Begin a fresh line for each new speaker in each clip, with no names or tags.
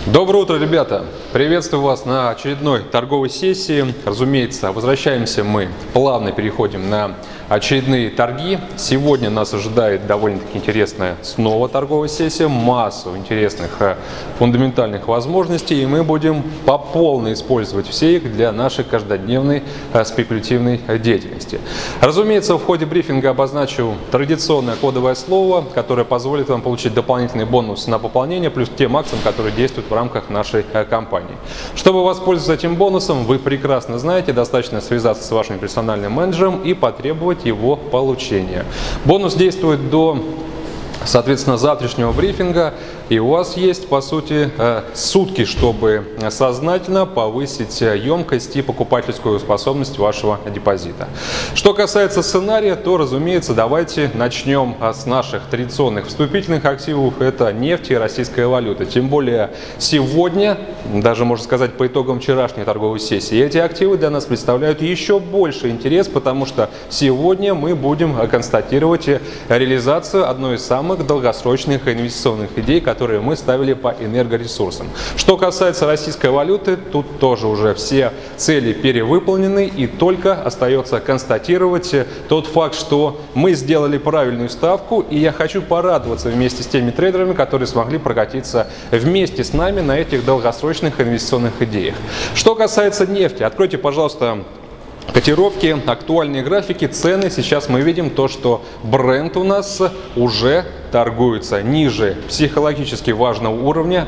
Доброе утро, ребята! Приветствую вас на очередной торговой сессии. Разумеется, возвращаемся мы, плавно переходим на очередные торги. Сегодня нас ожидает довольно-таки интересная снова торговая сессия, массу интересных фундаментальных возможностей, и мы будем по полной использовать все их для нашей каждодневной спекулятивной деятельности. Разумеется, в ходе брифинга обозначу традиционное кодовое слово, которое позволит вам получить дополнительный бонус на пополнение, плюс те максимум, которые действуют в рамках нашей компании. Чтобы воспользоваться этим бонусом, вы прекрасно знаете, достаточно связаться с вашим персональным менеджером и потребовать его получения. Бонус действует до, соответственно, завтрашнего брифинга, и у вас есть, по сути, сутки, чтобы сознательно повысить емкость и покупательскую способность вашего депозита. Что касается сценария, то, разумеется, давайте начнем с наших традиционных вступительных активов. Это нефть и российская валюта. Тем более сегодня, даже можно сказать по итогам вчерашней торговой сессии, эти активы для нас представляют еще больше интерес, потому что сегодня мы будем констатировать реализацию одной из самых долгосрочных инвестиционных идей, которые мы ставили по энергоресурсам. Что касается российской валюты, тут тоже уже все цели перевыполнены, и только остается констатировать тот факт, что мы сделали правильную ставку, и я хочу порадоваться вместе с теми трейдерами, которые смогли прокатиться вместе с нами на этих долгосрочных инвестиционных идеях. Что касается нефти, откройте, пожалуйста, котировки, актуальные графики, цены. Сейчас мы видим то, что Brent у нас уже торгуется ниже психологически важного уровня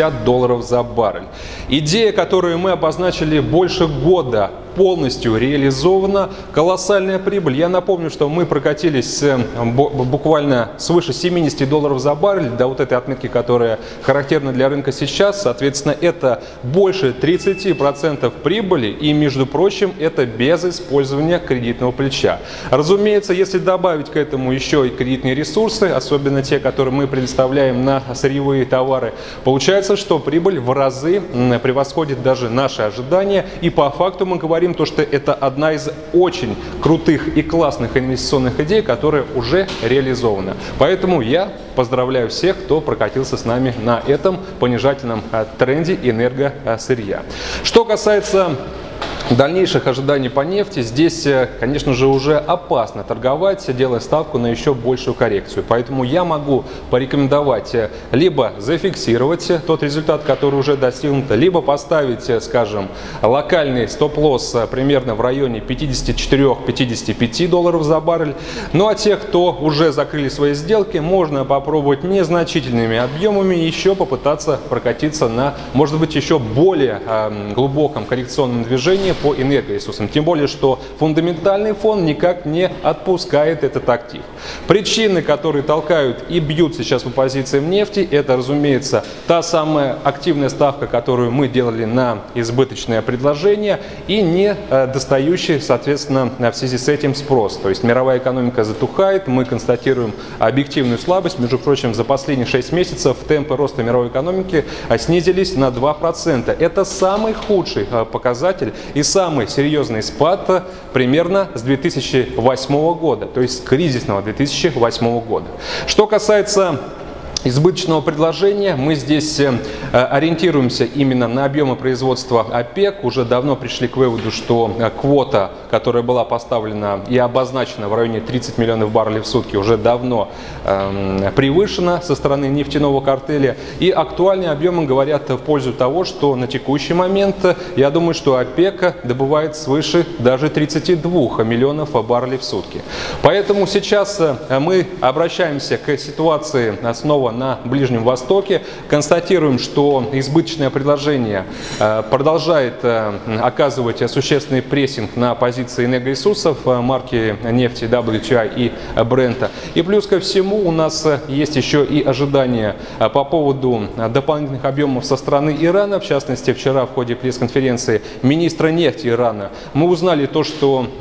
$50 за баррель. Идея, которую мы обозначили больше года, полностью реализована. Колоссальная прибыль. Я напомню, что мы прокатились буквально свыше $70 за баррель до вот этой отметки, которая характерна для рынка сейчас. Соответственно, это больше 30% прибыли, и, между прочим, это без использования кредитного плеча. Разумеется, если добавить к этому еще и кредитные ресурсы, особенно те, которые мы предоставляем на сырьевые товары, получается, что прибыль в разы превосходит даже наши ожидания, и по факту мы говорим, то, что это одна из очень крутых и классных инвестиционных идей, которая уже реализована. Поэтому я поздравляю всех, кто прокатился с нами на этом понижательном тренде энергосырья. Что касается дальнейших ожиданий по нефти, здесь, конечно же, уже опасно торговать, делая ставку на еще большую коррекцию. Поэтому я могу порекомендовать либо зафиксировать тот результат, который уже достигнут, либо поставить, скажем, локальный стоп-лосс примерно в районе $54-55 за баррель. Ну а тех, кто уже закрыли свои сделки, можно попробовать незначительными объемами еще попытаться прокатиться на, может быть, еще более глубоком коррекционном движении по энергоресурсам. Тем более, что фундаментальный фон никак не отпускает этот актив. Причины, которые толкают и бьют сейчас по позициям нефти, это, разумеется, та самая активная ставка, которую мы делали на избыточное предложение, и не достающий, соответственно, в связи с этим спрос. То есть мировая экономика затухает, мы констатируем объективную слабость. Между прочим, за последние 6 месяцев темпы роста мировой экономики снизились на 2%. Это самый худший показатель и самый серьезный спад примерно с 2008 года, то есть с кризисного 2008 года. Что касается избыточного предложения, мы здесь ориентируемся именно на объемы производства ОПЕК. Уже давно пришли к выводу, что квота, которая была поставлена и обозначена в районе 30 миллионов баррелей в сутки, уже давно превышена со стороны нефтяного картеля. И актуальные объемы говорят в пользу того, что на текущий момент, я думаю, что ОПЕК добывает свыше даже 32 миллионов баррелей в сутки. Поэтому сейчас мы обращаемся к ситуации снова на Ближнем Востоке, констатируем, что избыточное предложение продолжает оказывать существенный прессинг на позиции энергоресурсов марки нефти WTI и Brent. И плюс ко всему у нас есть еще и ожидания по поводу дополнительных объемов со стороны Ирана. В частности, вчера в ходе пресс-конференции министра нефти Ирана мы узнали то, что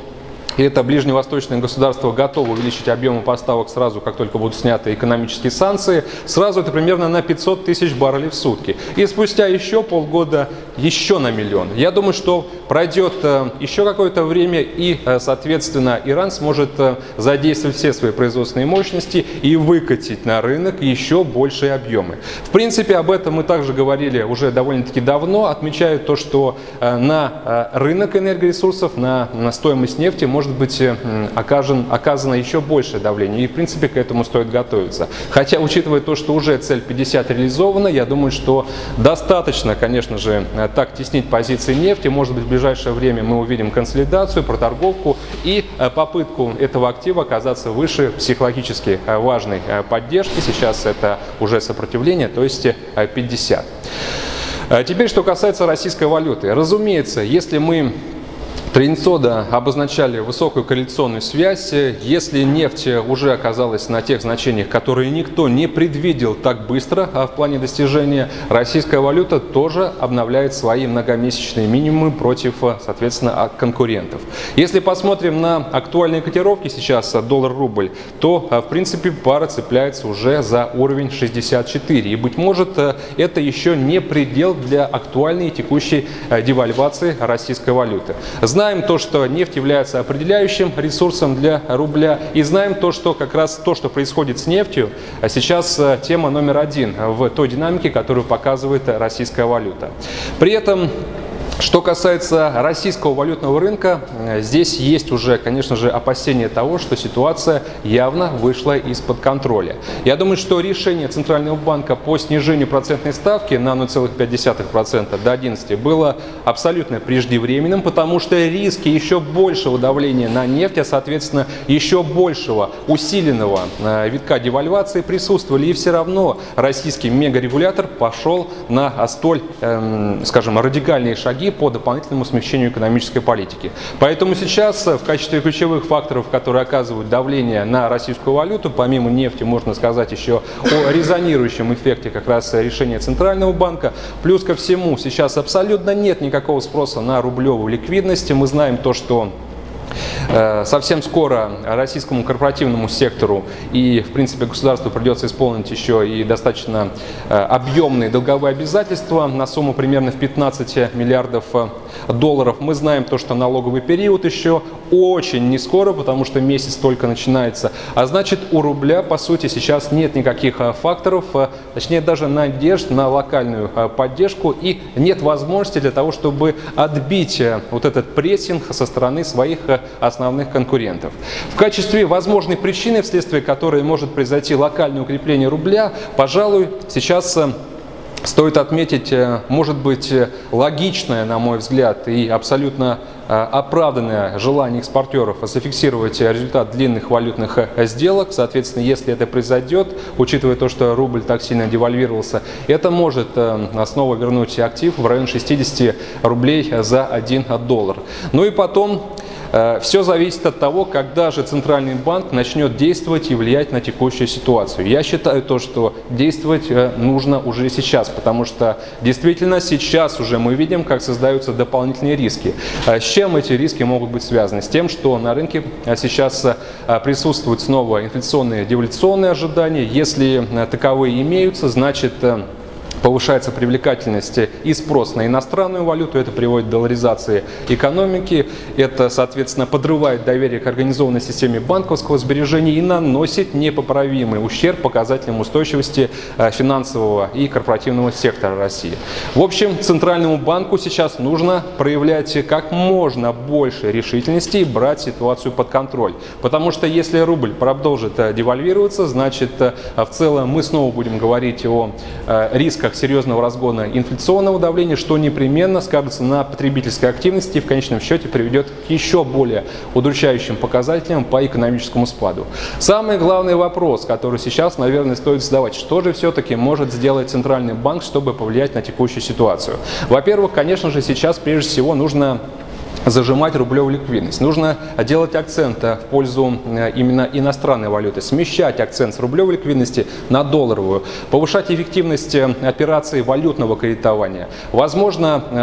и это ближневосточные государства готовы увеличить объемы поставок сразу, как только будут сняты экономические санкции. Сразу это примерно на 500 тысяч баррелей в сутки. И спустя еще полгода еще на миллион. Я думаю, что пройдет еще какое-то время, и, соответственно, Иран сможет задействовать все свои производственные мощности и выкатить на рынок еще большие объемы. В принципе, об этом мы также говорили уже довольно-таки давно. Отмечаю то, что на рынок энергоресурсов, на стоимость нефти может быть оказано еще большее давление. И, в принципе, к этому стоит готовиться. Хотя, учитывая то, что уже цель 50 реализована, я думаю, что достаточно, конечно же, так теснить позиции нефти. Может быть, в ближайшее время мы увидим консолидацию, проторговку и попытку этого актива оказаться выше психологически важной поддержки. Сейчас это уже сопротивление, то есть 50. Теперь, что касается российской валюты. Разумеется, если мы традиционно обозначали высокую корреляционную связь, если нефть уже оказалась на тех значениях, которые никто не предвидел так быстро в плане достижения, российская валюта тоже обновляет свои многомесячные минимумы против, соответственно, конкурентов. Если посмотрим на актуальные котировки сейчас доллар-рубль, то, в принципе, пара цепляется уже за уровень 64. И, быть может, это еще не предел для актуальной и текущей девальвации российской валюты. Знаем то, что нефть является определяющим ресурсом для рубля, и знаем то, что как раз то, что происходит с нефтью, сейчас тема номер один в той динамике, которую показывает российская валюта. При этом, что касается российского валютного рынка, здесь есть уже, конечно же, опасение того, что ситуация явно вышла из-под контроля. Я думаю, что решение Центрального банка по снижению процентной ставки на 0,5% до 11% было абсолютно преждевременным, потому что риски еще большего давления на нефть, а соответственно еще большего усиленного витка девальвации присутствовали. И все равно российский мегарегулятор пошел на столь, скажем, радикальные шаги по дополнительному смягчению экономической политики. Поэтому сейчас в качестве ключевых факторов, которые оказывают давление на российскую валюту, помимо нефти, можно сказать еще о резонирующем эффекте как раз решения Центрального банка. Плюс ко всему, сейчас абсолютно нет никакого спроса на рублевую ликвидность. Мы знаем то, что совсем скоро российскому корпоративному сектору и, в принципе, государству придется исполнить еще и достаточно объемные долговые обязательства на сумму примерно в 15 миллиардов долларов. Мы знаем то, что налоговый период еще очень не скоро, потому что месяц только начинается. А значит, у рубля, по сути, сейчас нет никаких факторов, точнее даже надежд на локальную поддержку, и нет возможности для того, чтобы отбить вот этот прессинг со стороны своих основных конкурентов. В качестве возможной причины, вследствие которой может произойти локальное укрепление рубля, пожалуй, сейчас стоит отметить, может быть, логичное, на мой взгляд, и абсолютно оправданное желание экспортеров зафиксировать результат длинных валютных сделок. Соответственно, если это произойдет, учитывая то, что рубль так сильно девальвировался, это может снова вернуть актив в район 60 рублей за 1 доллар. Ну и потом, все зависит от того, когда же Центральный банк начнет действовать и влиять на текущую ситуацию. Я считаю то, что действовать нужно уже сейчас, потому что действительно сейчас уже мы видим, как создаются дополнительные риски. С чем эти риски могут быть связаны? С тем, что на рынке сейчас присутствуют снова инфляционные, дефляционные ожидания. Если таковые имеются, значит, повышается привлекательность и спрос на иностранную валюту, это приводит к долларизации экономики, это, соответственно, подрывает доверие к организованной системе банковского сбережения и наносит непоправимый ущерб показателям устойчивости финансового и корпоративного сектора России. В общем, Центральному банку сейчас нужно проявлять как можно больше решительности и брать ситуацию под контроль, потому что если рубль продолжит девальвироваться, значит, в целом мы снова будем говорить о рисках серьезного разгона инфляционного давления, что непременно скажется на потребительской активности и в конечном счете приведет к еще более удручающим показателям по экономическому спаду. Самый главный вопрос, который сейчас, наверное, стоит задавать: что же все-таки может сделать Центральный банк, чтобы повлиять на текущую ситуацию? Во-первых, конечно же, сейчас прежде всего нужно зажимать рублевую ликвидность. Нужно делать акцент в пользу именно иностранной валюты, смещать акцент с рублевой ликвидности на долларовую, повышать эффективность операций валютного кредитования. Возможно,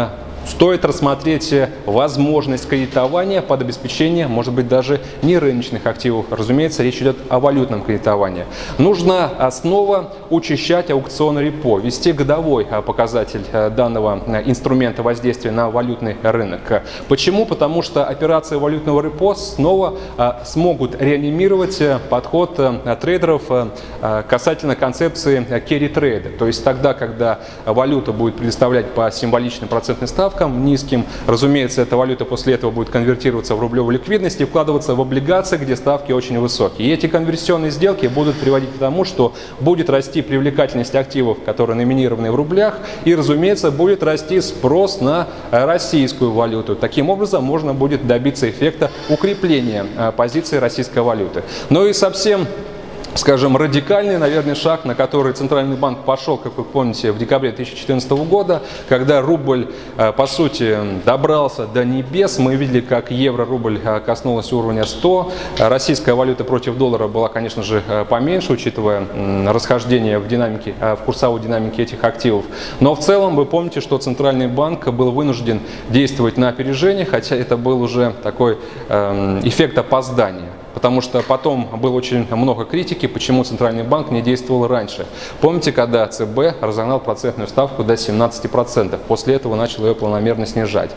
стоит рассмотреть возможность кредитования под обеспечение, может быть, даже не рыночных активов. Разумеется, речь идет о валютном кредитовании. Нужно снова учащать аукционный репо, вести годовой показатель данного инструмента воздействия на валютный рынок. Почему? Потому что операции валютного репо снова смогут реанимировать подход трейдеров касательно концепции carry trade. То есть тогда, когда валюта будет предоставлять по символичным процентным ставкам низким, разумеется, эта валюта после этого будет конвертироваться в рублевую ликвидность и вкладываться в облигации, где ставки очень высокие. И эти конверсионные сделки будут приводить к тому, что будет расти привлекательность активов, которые номинированы в рублях, и, разумеется, будет расти спрос на российскую валюту. Таким образом, можно будет добиться эффекта укрепления позиции российской валюты. Ну и совсем, скажем, радикальный, наверное, шаг, на который Центральный банк пошел, как вы помните, в декабре 2014 года, когда рубль, по сути, добрался до небес. Мы видели, как евро-рубль коснулась уровня 100. Российская валюта против доллара была, конечно же, поменьше, учитывая расхождение в динамике, в курсовой динамике этих активов. Но в целом вы помните, что Центральный банк был вынужден действовать на опережение, хотя это был уже такой эффект опоздания. Потому что потом было очень много критики, почему Центральный банк не действовал раньше. Помните, когда ЦБ разогнал процентную ставку до 17%, после этого начал ее планомерно снижать.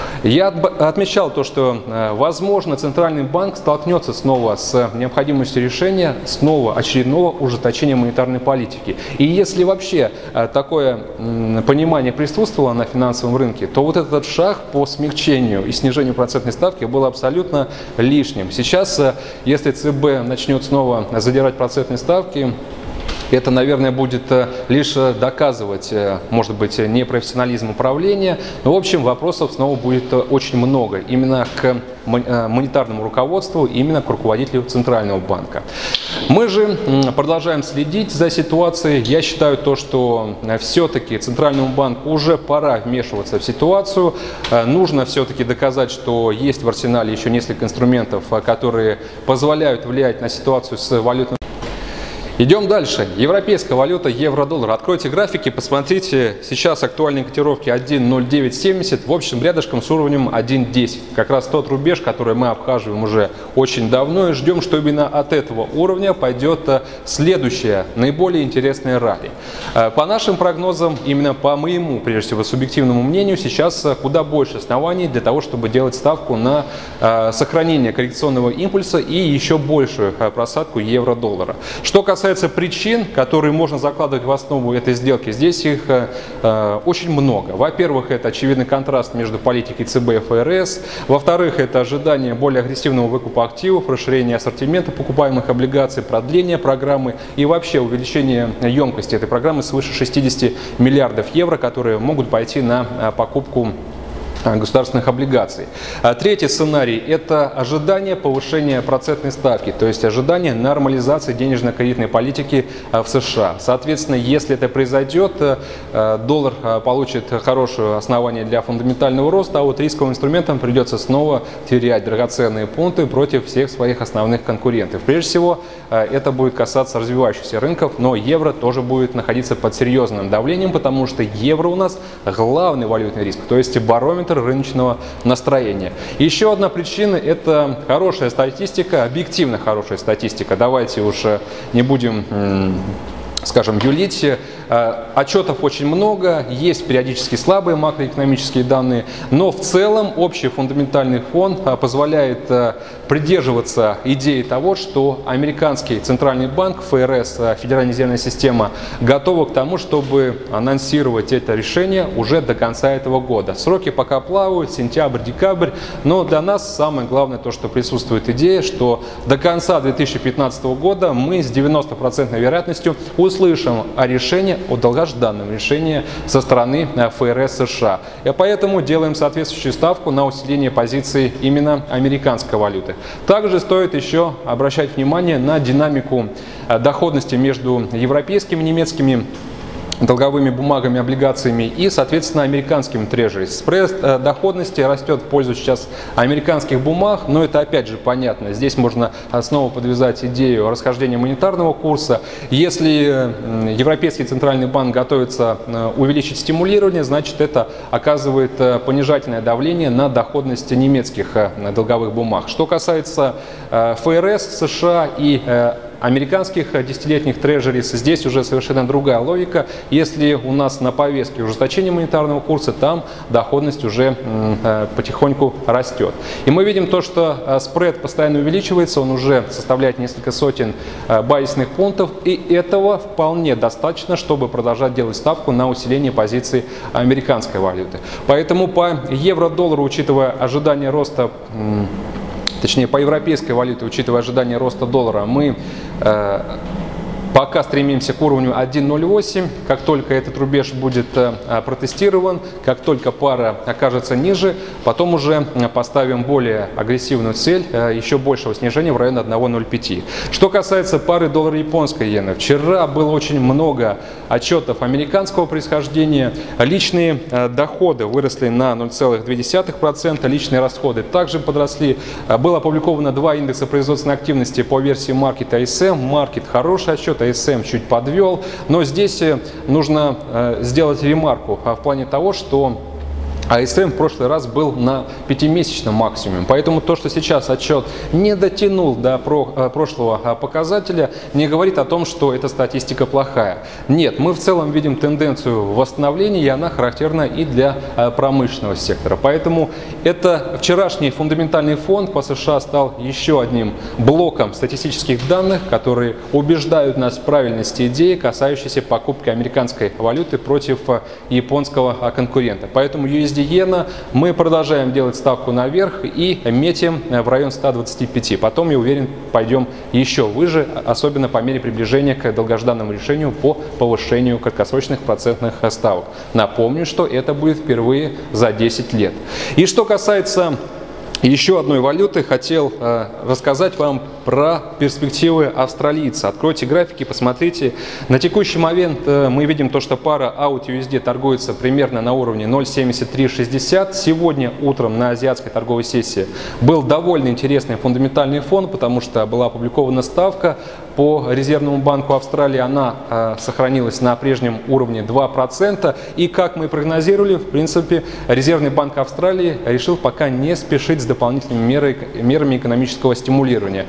Я отмечал то, что, возможно, Центральный банк столкнется снова с необходимостью решения снова очередного ужесточения монетарной политики. И если вообще такое понимание присутствовало на финансовом рынке, то вот этот шаг по смягчению и снижению процентной ставки был абсолютно лишним. Сейчас, если ЦБ начнет снова задирать процентные ставки, это, наверное, будет лишь доказывать, может быть, непрофессионализм управления. Но, в общем, вопросов снова будет очень много именно к монетарному руководству, именно к руководителю Центрального банка. Мы же продолжаем следить за ситуацией. Я считаю то, что все-таки Центральному банку уже пора вмешиваться в ситуацию. Нужно все-таки доказать, что есть в арсенале еще несколько инструментов, которые позволяют влиять на ситуацию с валютным. Идем дальше. Европейская валюта евро-доллар. Откройте графики, посмотрите. Сейчас актуальные котировки 1.0970, в общем, рядышком с уровнем 1.10. Как раз тот рубеж, который мы обхаживаем уже очень давно и ждем, что именно от этого уровня пойдет следующее, наиболее интересное ралли. По нашим прогнозам, именно по моему, прежде всего, субъективному мнению, сейчас куда больше оснований для того, чтобы делать ставку на сохранение коррекционного импульса и еще большую просадку евро-доллара. Что касается причин, которые можно закладывать в основу этой сделки, здесь их очень много. Во-первых, это очевидный контраст между политикой ЦБ и ФРС. Во-вторых, это ожидание более агрессивного выкупа активов, расширение ассортимента покупаемых облигаций, продление программы и вообще увеличение емкости этой программы свыше 60 миллиардов евро, которые могут пойти на покупку государственных облигаций. Третий сценарий – это ожидание повышения процентной ставки, то есть ожидание нормализации денежно-кредитной политики в США. Соответственно, если это произойдет, доллар получит хорошее основание для фундаментального роста, а вот рисковым инструментам придется снова терять драгоценные пункты против всех своих основных конкурентов. Прежде всего, это будет касаться развивающихся рынков, но евро тоже будет находиться под серьезным давлением, потому что евро у нас главный валютный риск, то есть барометр рыночного настроения. Еще одна причина – это хорошая статистика, объективно хорошая статистика. Давайте уж не будем, скажем, юлить. Отчетов очень много, есть периодически слабые макроэкономические данные, но в целом общий фундаментальный фон позволяет придерживаться идеи того, что американский центральный банк, ФРС, Федеральная резервная система, готовы к тому, чтобы анонсировать это решение уже до конца этого года. Сроки пока плавают, сентябрь, декабрь, но для нас самое главное то, что присутствует идея, что до конца 2015 года мы с 90% вероятностью услышим о решении, о долгожданном решении со стороны ФРС США. И поэтому делаем соответствующую ставку на усиление позиций именно американской валюты. Также стоит еще обращать внимание на динамику доходности между европейскими и немецкими долговыми бумагами, облигациями и, соответственно, американскими трежери. Спред доходности растет в пользу сейчас американских бумаг, но это опять же понятно. Здесь можно снова подвязать идею расхождения монетарного курса. Если Европейский центральный банк готовится увеличить стимулирование, значит это оказывает понижательное давление на доходность немецких долговых бумаг. Что касается ФРС, США и американских десятилетних трежерис, здесь уже совершенно другая логика. Если у нас на повестке ужесточение монетарного курса, там доходность уже потихоньку растет. И мы видим то, что спред постоянно увеличивается, он уже составляет несколько сотен базисных пунктов, и этого вполне достаточно, чтобы продолжать делать ставку на усиление позиций американской валюты. Поэтому по евро-доллару, учитывая ожидание роста, точнее, по европейской валюте, учитывая ожидание роста доллара, мы пока стремимся к уровню 1.08. Как только этот рубеж будет протестирован, как только пара окажется ниже, потом уже поставим более агрессивную цель, еще большего снижения в районе 1.05. Что касается пары доллар-японской иены, вчера было очень много отчетов американского происхождения. Личные доходы выросли на 0,2%, личные расходы также подросли. Было опубликовано 2 индекса производственной активности по версии Market ISM. Market хороший отчет, АСМ чуть подвел, но здесь нужно сделать ремарку в плане того, что АСМ в прошлый раз был на 5-месячном максимуме, поэтому то, что сейчас отчет не дотянул до прошлого показателя, не говорит о том, что эта статистика плохая. Нет, мы в целом видим тенденцию восстановления, и она характерна и для промышленного сектора. Поэтому это вчерашний фундаментальный фон по США стал еще одним блоком статистических данных, которые убеждают нас в правильности идеи, касающейся покупки американской валюты против японского конкурента. Поэтому USD иена мы продолжаем делать ставку наверх и метим в район 125. Потом, я уверен, пойдем еще выше, особенно по мере приближения к долгожданному решению по повышению краткосрочных процентных ставок. Напомню, что это будет впервые за 10 лет. И что касается еще одной валюты, хотел рассказать вам про перспективы австралийца. Откройте графики, посмотрите. На текущий момент мы видим то, что пара AUD-USD торгуется примерно на уровне 0.7360. Сегодня утром на азиатской торговой сессии был довольно интересный фундаментальный фон, потому что была опубликована ставка по Резервному банку Австралии. Она сохранилась на прежнем уровне 2%. И как мы прогнозировали, в принципе, Резервный банк Австралии решил пока не спешить с дополнительными мерами экономического стимулирования.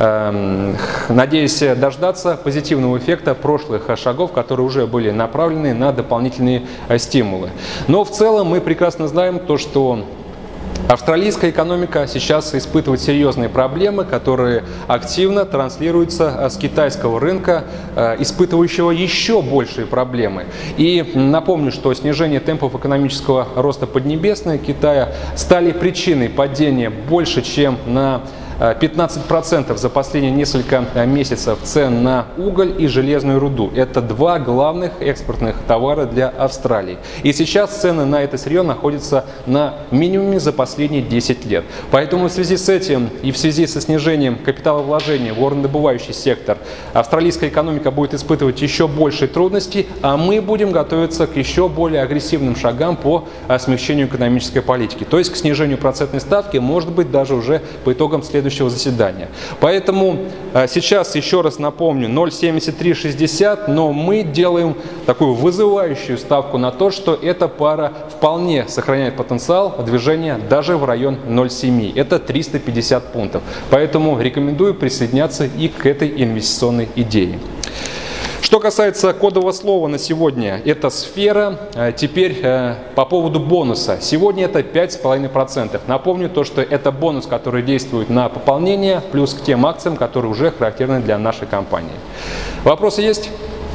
Надеюсь дождаться позитивного эффекта прошлых шагов, которые уже были направлены на дополнительные стимулы. Но в целом мы прекрасно знаем то, что австралийская экономика сейчас испытывает серьезные проблемы, которые активно транслируются с китайского рынка, испытывающего еще большие проблемы. И напомню, что снижение темпов экономического роста Поднебесной Китая стали причиной падения больше, чем на 15% за последние несколько месяцев цен на уголь и железную руду. Это два главных экспортных товара для Австралии. И сейчас цены на это сырье находятся на минимуме за последние 10 лет. Поэтому в связи с этим и в связи со снижением капиталовложения в горнодобывающий сектор австралийская экономика будет испытывать еще больше трудностей, а мы будем готовиться к еще более агрессивным шагам по смягчению экономической политики. То есть к снижению процентной ставки, может быть, даже уже по итогам следующего заседания. Поэтому сейчас, еще раз напомню, 0.7360, но мы делаем такую вызывающую ставку на то, что эта пара вполне сохраняет потенциал движения даже в район 0.7. Это 350 пунктов. Поэтому рекомендую присоединяться и к этой инвестиционной идее. Что касается кодового слова на сегодня, это сфера. Теперь по поводу бонуса. Сегодня это 5,5%. Напомню то, что это бонус, который действует на пополнение, плюс к тем акциям, которые уже характерны для нашей компании. Вопросы есть?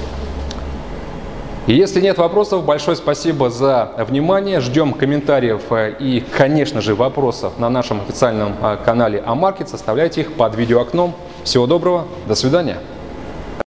И если нет вопросов, большое спасибо за внимание. Ждем комментариев и, конечно же, вопросов на нашем официальном канале Амаркетс. Оставляйте их под видеоокном. Всего доброго, до свидания.